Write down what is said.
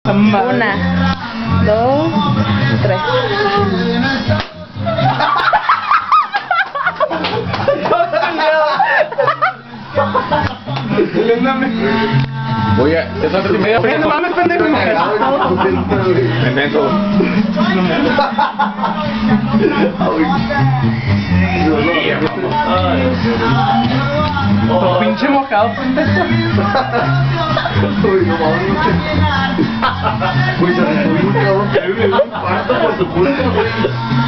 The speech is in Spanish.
Una, dos, tres. Voy a... Es las 3:30. No mames, pendejo. Pendejo. Todo pinche mojado, pendejo. Uy, no mames. Güey, se me subió un cabrón que vive en un cuarto por su culpa, güey.